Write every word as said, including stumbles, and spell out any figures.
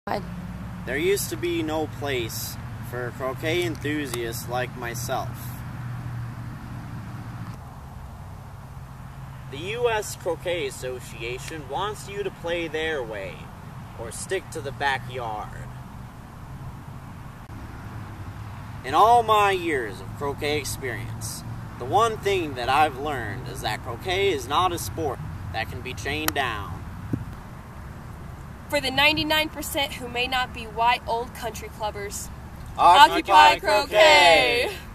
There used to be no place for croquet enthusiasts like myself. The U S Croquet Association wants you to play their way, or stick to the backyard. In all my years of croquet experience, the one thing that I've learned is that croquet is not a sport that can be chained down. For the ninety-nine percent who may not be white old country clubbers, Occupy Croquet!